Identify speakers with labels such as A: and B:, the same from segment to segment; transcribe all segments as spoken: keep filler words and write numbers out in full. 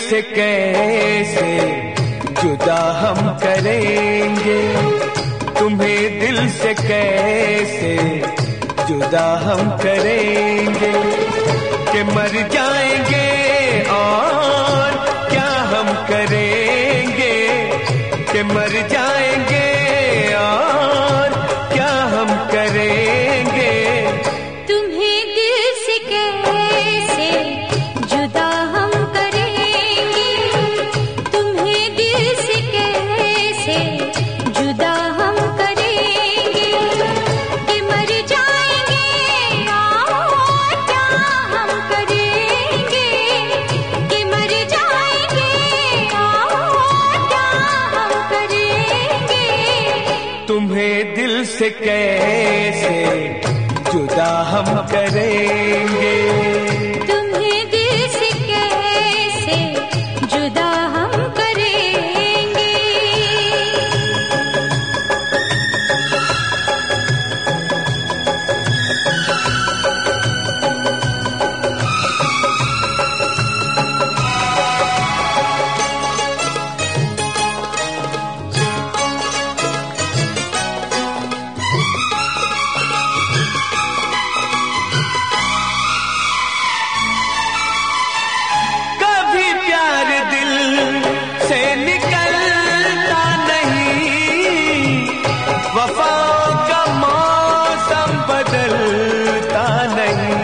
A: से कैसे जुदा हम करेंगे, तुम्हें दिल से कैसे जुदा हम करेंगे, कि मर जाएंगे और क्या हम करेंगे, कि मर जाएंगे और क्या हम करेंगे।
B: तुम्हें दिल से कैसे जुदा हम करेंगे, तुम्हें दिल से कैसे जुदा हम करेंगे, कि मर जाएंगे और क्या हम करेंगे, कि मर जाएंगे और क्या हम करेंगे।
A: तुम्हें दिल से कैसे जुदा हम करेंगे,
B: तुम्हें दिल से कैसे जुदा हम करेंगे।
A: कभी प्यार दिल से निकलता नहीं, वफाओं का मौसम बदलता नहीं।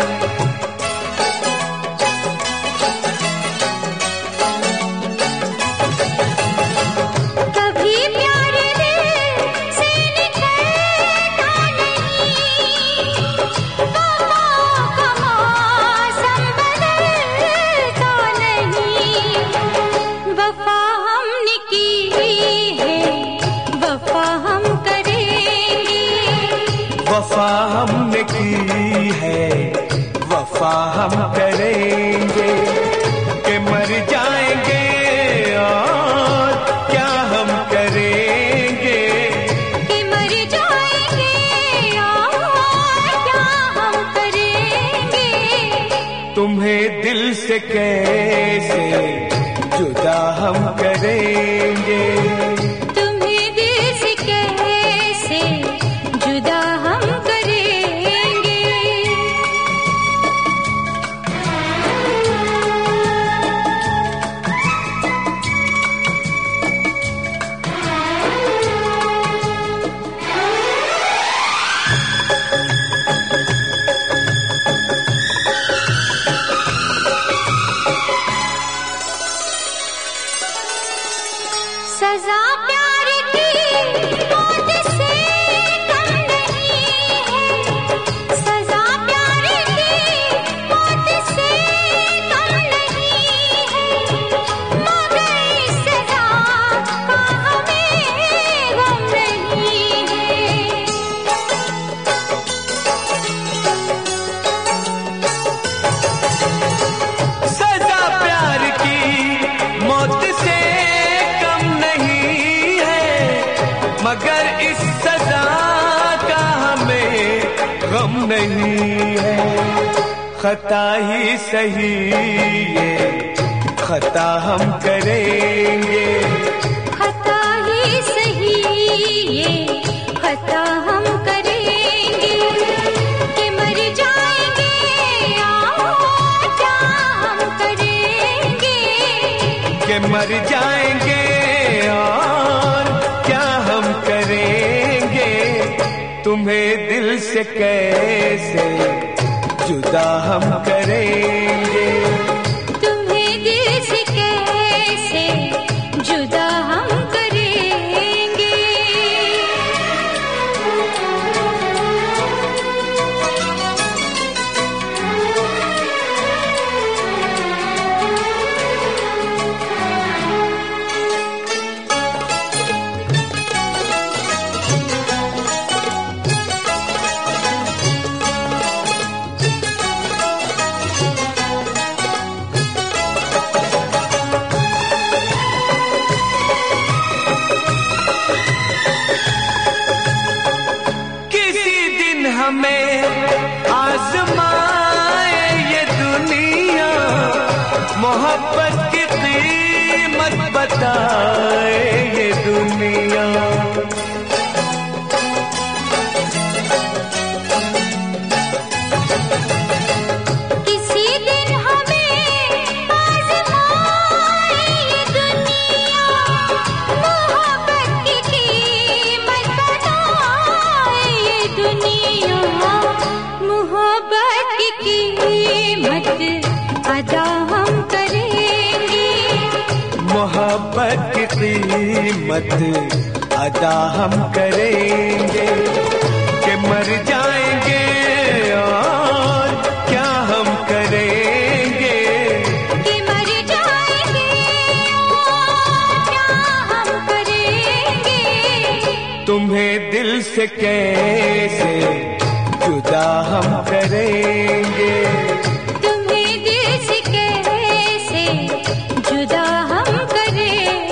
B: कभी प्यार दिल से निकलता नहीं, वफाओं का मौसम बदलता नहीं। वफा हमने की है, वफा हम करेंगे,
A: वफा हमने की है, वफा हम करेंगे, कि मर जाएंगे और क्या हम करेंगे,
B: कि मर जाएंगे और क्या हम करेंगे।
A: तुम्हें दिल से कैसे जुदा हम करेंगे,
B: तुम्हें दिल से कैसे जुदा हम करेंगे। सजा प्यार की मौत से कम नहीं है, सजा प्यार की मौत से कम नहीं है, मगर इस सजा का हमें गम नहीं है।
A: सजा प्यार की मौत से कम नहीं है, मगर इस सजा का हमें गम नहीं है। खता ही सही ये खता हम करेंगे,
B: खता ही सही ये खता हम करेंगे, कि मर जाएंगे और क्या हम करेंगे,
A: कि मर जाएंगे और क्या हम करेंगे। तुम्हें दिल से कैसे जुदा हम करेंगे,
B: तुम्हें दिल से कैसे जुदा हम करेंगे।
A: बताए ये दुनिया।
B: किसी दिन हमें आज़माए ये दुनिया, मोहब्बत की कीमत बताए ये दुनिया, मोहब्बत की कीमत अदा हम करेंगे,
A: मोहब्बत की कीमत अदा हम करेंगे, कि मर जाएंगे और क्या हम करेंगे,
B: कि मर जाएंगे और क्या हम करेंगे,
A: तुम्हें दिल से कैसे जुदा हम करेंगे,
B: तुम्हें दिल से कैसे जुदा हम करेंगे।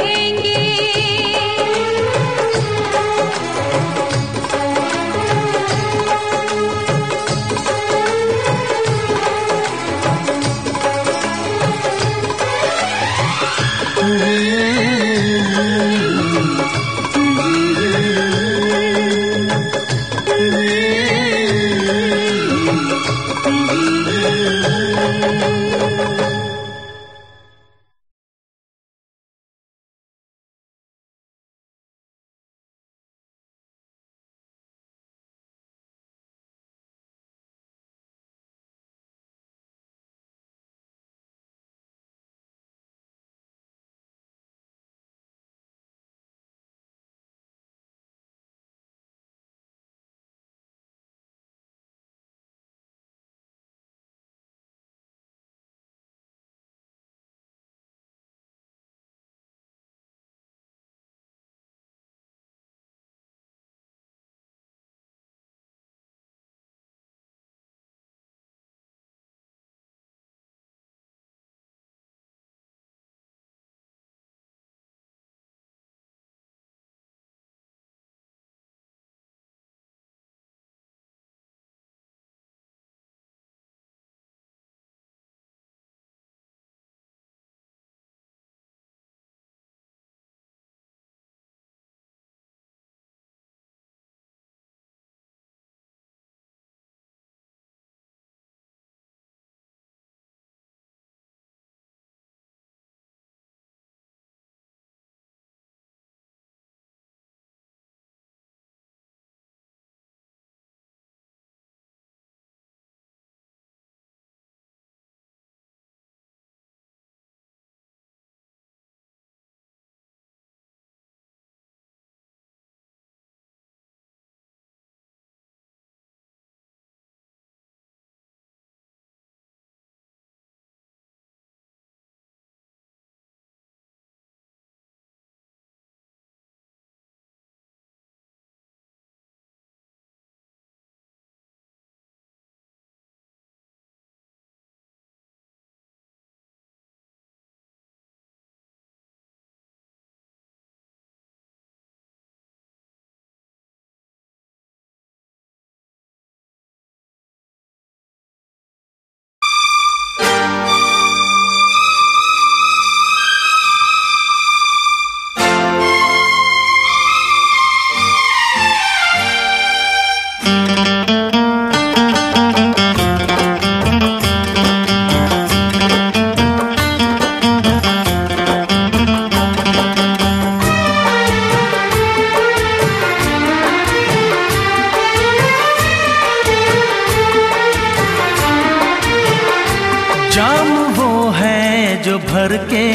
C: जाम वो है जो भर के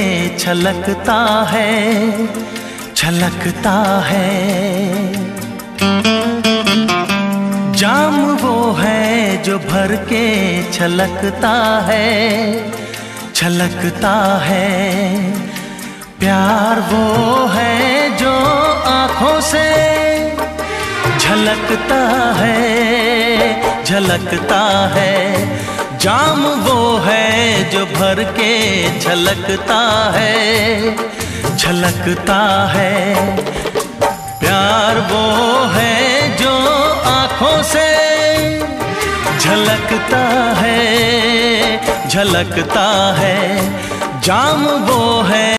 C: छलकता है, छलकता है। जाम वो है जो भर के छलकता है, छलकता है। प्यार वो है जो आँखों से झलकता है, झलकता है। जाम वो है जो भर के छलकता है, छलकता है। प्यार वो है जो आँखों से झलकता है, झलकता है। जाम वो है